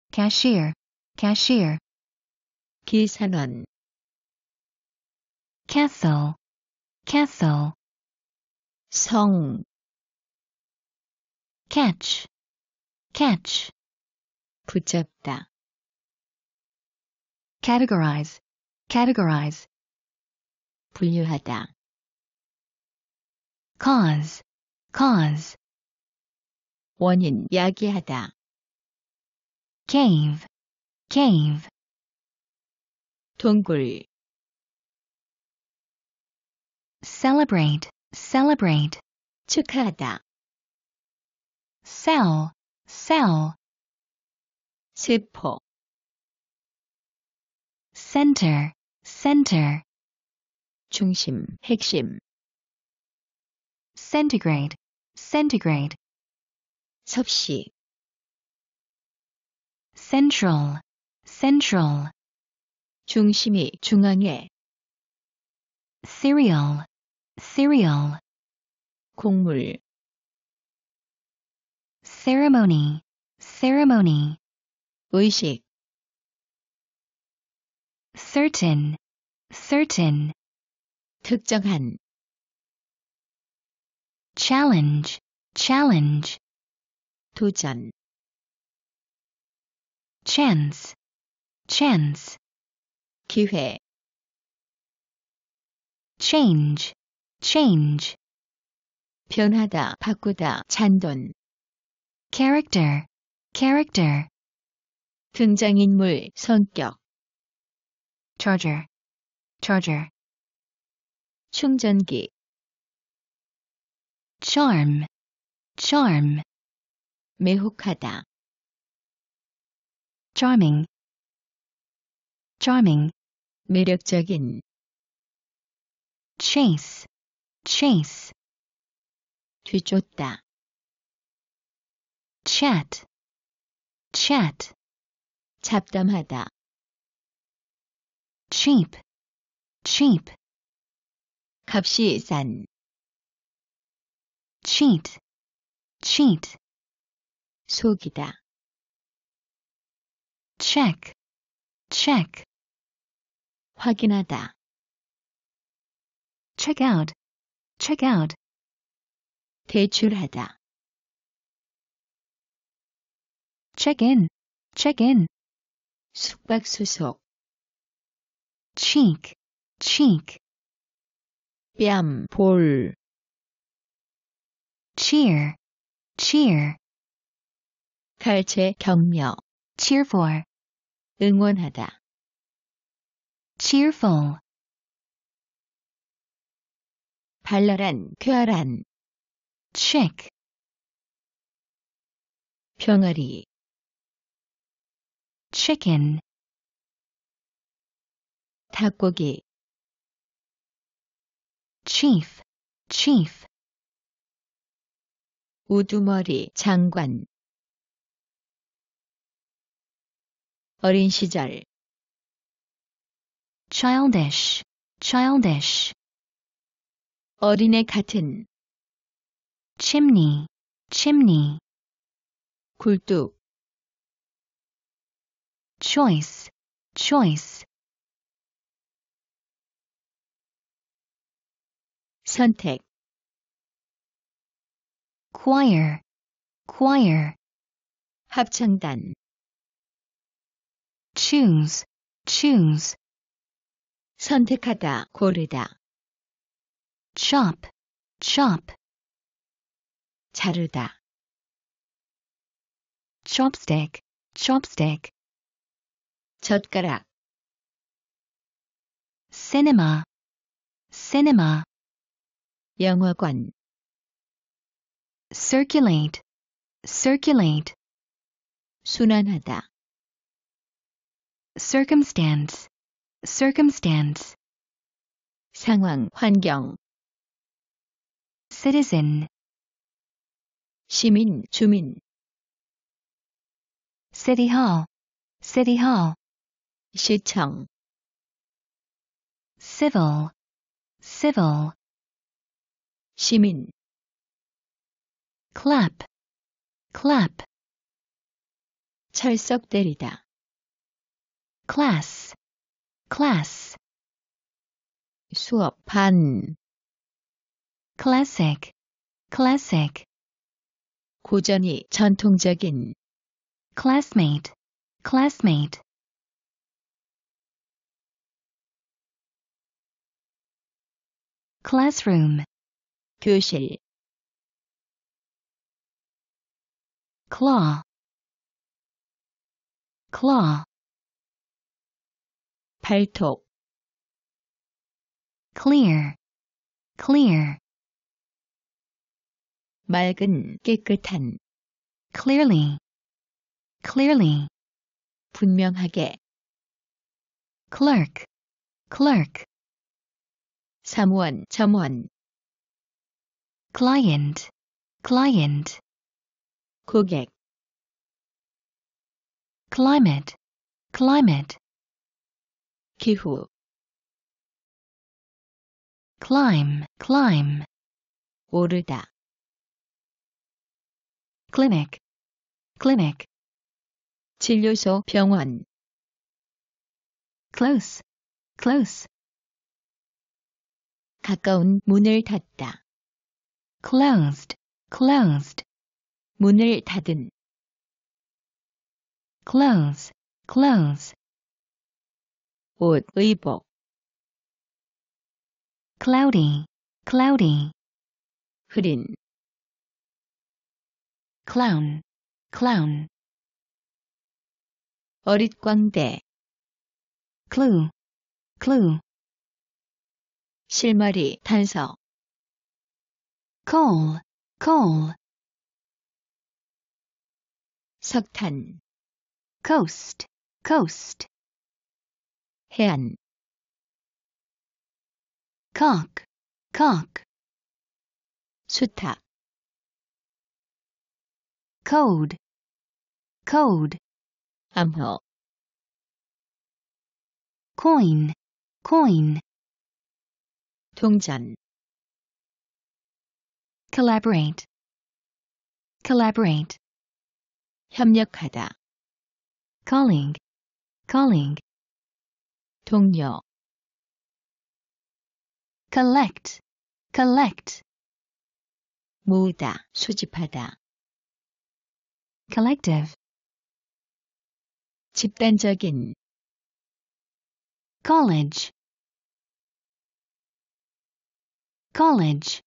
cashier, cashier. 기산원, castle, castle. 성, catch, catch. 붙잡다, categorize, categorize. 분류하다, cause, cause. 원인, 야기하다, cave, cave. 동굴, celebrate, celebrate. 축하하다, sell, sell. 세포, center, center. 중심, 핵심, centigrade, centigrade. 섭씨, central, central. 중심이 중앙에, cereal, cereal. 곡물, ceremony, ceremony. 의식, certain, certain. 특정한, challenge, challenge. 도전, chance, chance. 기회, change, change. 변하다, 바꾸다, 잔돈, character, character. 등장인물, 성격, charger, charger. 충전기, charm, charm. 매혹하다, charming, charming. 매력적인, chase, chase. 뒤쫓다, chat, chat. 잡담하다, cheap, cheap. 값이 싼, cheat, cheat. 속이다, check, check. 확인하다, check out, check out. 대출하다, check in, check in. 숙박수속, cheek, cheek. 뺨, 볼, cheer, cheer. 갈채, 격려, cheer for, 응원하다, cheerful. 발랄한, 쾌활한, chick, 병아리, chicken. 닭고기, chief, chief. 우두머리, 장관, 어린 시절, childish, childish. 어린애 같은, chimney, chimney. 굴뚝, choice, choice. 선택, choir, choir. 합창단, choose, choose. 선택하다, 고르다, chop, chop. 자르다, chopstick, chopstick. 젓가락, cinema, cinema. 영화관, circulate, circulate. 순환하다, circumstance, circumstance. 상황, 환경, citizen, 시민, 주민, city hall, city hall. 시청, civil, civil. 시민, clap, clap. 철썩 때리다. class, class, 수업, 반, classic, classic, 고전이 전통적인, classmate, classmate, classroom, 교실, claw, claw, 발톱, clear, clear, 맑은, 깨끗한, clearly, clearly, 분명하게, clerk, clerk, 사무원, 점원, client, client, 고객, climate, climate, 기후, climb, climb, 오르다, clinic, clinic, 진료소, 병원, close, close, 가까운, 문을 닫다, closed, closed, 문을 닫은, close, close, 옷, 의복, cloudy, cloudy, 흐린, clown, clown, 어릿광대, clue, clue, 실마리, 단서, coal, coal, 석탄, coast, coast, 해안, cock, cock, 수탉, code, code, 암호, coin, coin, 동전, collaborate, collaborate, 협력하다, colleague, colleague, 동료, collect, collect, 모으다, 수집하다, collective, 집단적인, college, college,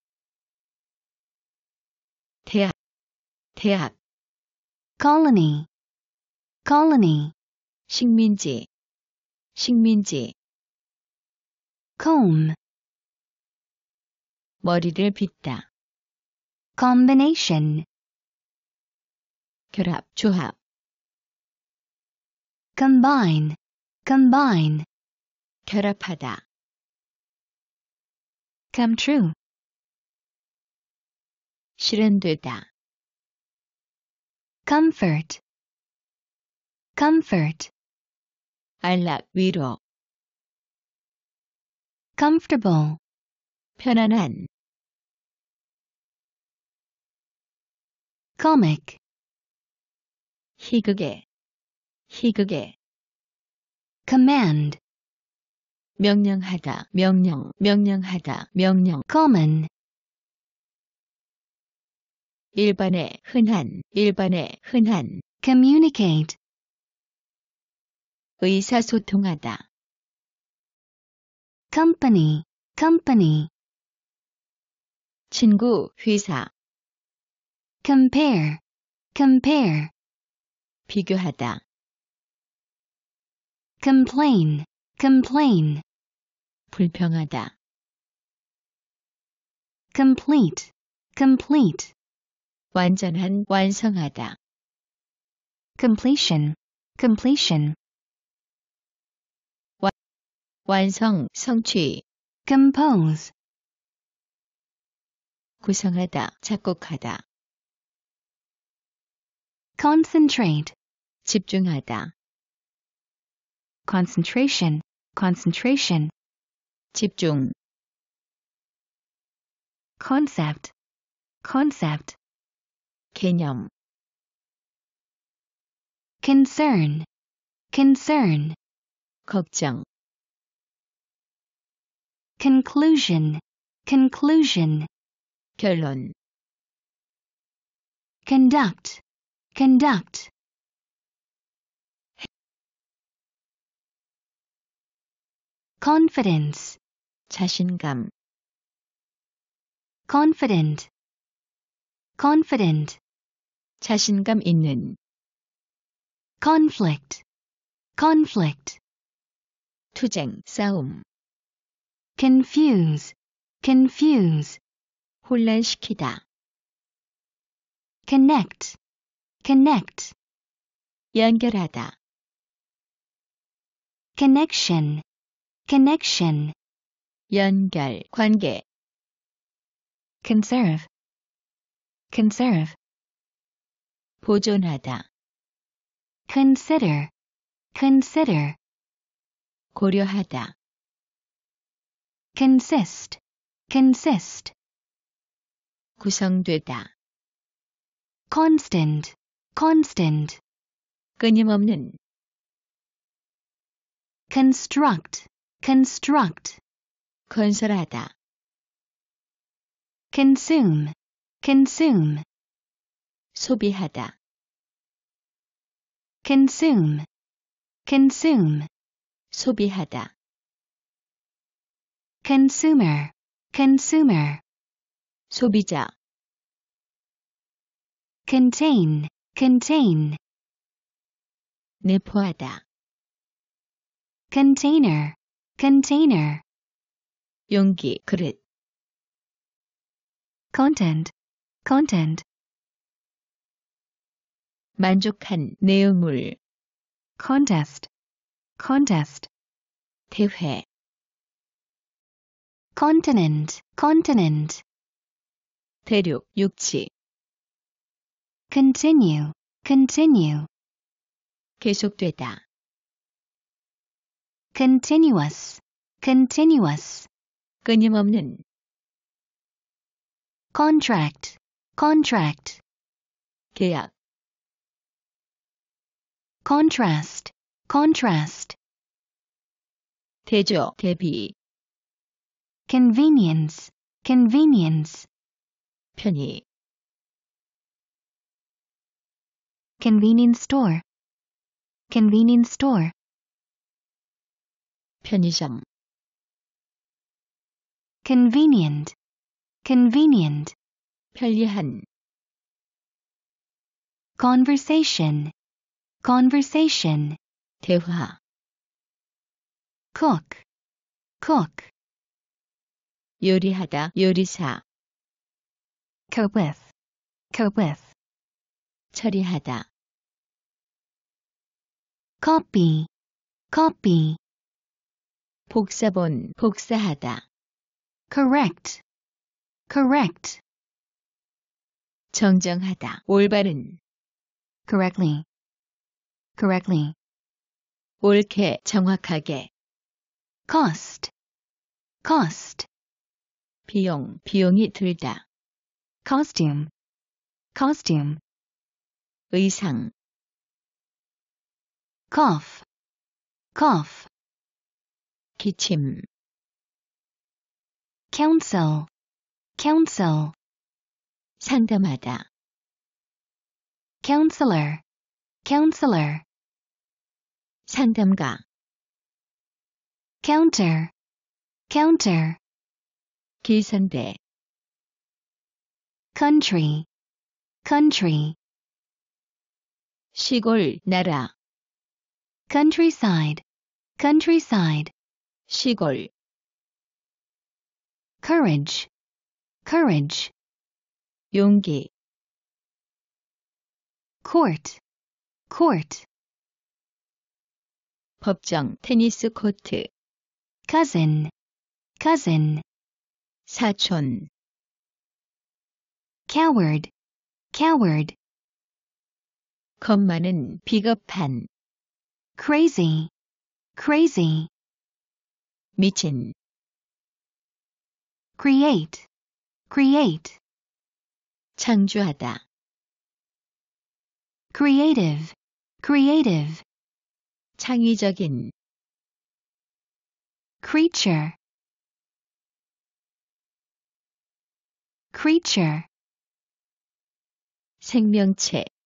대학, 대학, colony, colony, 식민지, 식민지, comb, 머리를 빗다, combination, 결합, 조합, combine, combine, 결합하다, come true, 실현되다, comfort, comfort, 안락, 위로, comfortable, 편안한, comic, 희극의, 희극의, command, 명령하다, 명령, 명령하다, 명령, common, 일반의, 흔한, 일반의, 흔한, communicate, 의사소통하다, company, company, 친구, 회사, compare, compare, 비교하다, complain, complain, 불평하다, complete, complete, 완전한, 완성하다, completion, completion, 완성, 성취, compose, 구성하다, 작곡하다, concentrate, 집중하다, concentration, concentration, 집중, concept, concept, 개념, concern, concern, 걱정, conclusion, conclusion, 결론, conduct, conduct, confidence, 자신감, confident, confident, 자신감 있는, conflict, conflict, 투쟁, 싸움, confuse, confuse, 혼란시키다, connect, connect, 연결하다, connection, connection, 연결, 관계, conserve, conserve, 보존하다, consider, consider, 고려하다, consist, consist, 구성되다, constant, constant, 끊임없는, construct, construct, 건설하다, consume, consume, 소비하다, consume, consume, 소비하다, consumer, consumer, 소비자, contain, contain, 내포하다, container, container, 용기, 그릇, content, content, 만족한 내용물, contest, contest, 대회, continent, continent, 대륙, 육지, continue, continue, 계속되다, continuous, continuous, 끊임없는, contract, contract, 계약, contrast, contrast, 대조, 대비, convenience, convenience, 편의, convenience store, convenience store, 편의점, convenient, convenient, 편리한, conversation, conversation, 대화, cook, cook, 요리하다, 요리사, cope with, cope with, 처리하다, copy, copy, 복사본, 복사하다, correct, correct, 정정하다, 올바른, correctly, correctly, 옳게, 정확하게, cost, cost, 비용, 비용이 들다, costume, costume, 의상, cough, cough, 기침, counsel, counsel, 상담하다, counselor, counselor, 상담가, counter, counter, 기선대, country, country, 시골, 나라, countryside, countryside, 시골, courage, courage, 용기, court, court, 법정, 테니스 코트, cousin, cousin, 사촌, coward, coward, 겁 많은, 비겁한, crazy, crazy, 미친, create, create, 창조하다, creative, creative, 창의적인, creature, creature, 생명체,